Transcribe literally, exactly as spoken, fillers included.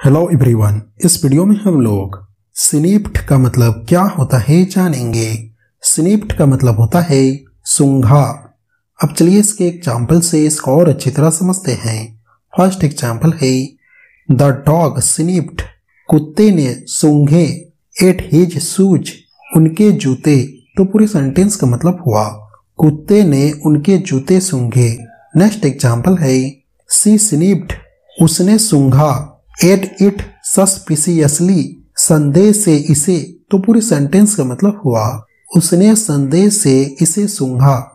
Hello everyone, इस video में हम लोग स्निफ्ड का मतलब क्या होता है जानेंगे। स्निफ्ड का मतलब होता है सूंघा। अब चलिए इसके एग्जाम्पल से इसको और अच्छी तरह समझते हैं। फर्स्ट एग्जाम्पल है द डॉग स्निफ्ड, कुत्ते ने सूंघे एट हिज शूज, उनके जूते। तो पूरे सेंटेंस का मतलब हुआ कुत्ते ने उनके जूते सूंघे। नेक्स्ट एग्जाम्पल है सी स्निफ्ड, उसने सूंघा एट इट सस्पिशियसली, संदेह से इसे। तो पूरी सेंटेंस का मतलब हुआ उसने संदेह से इसे सूंघा।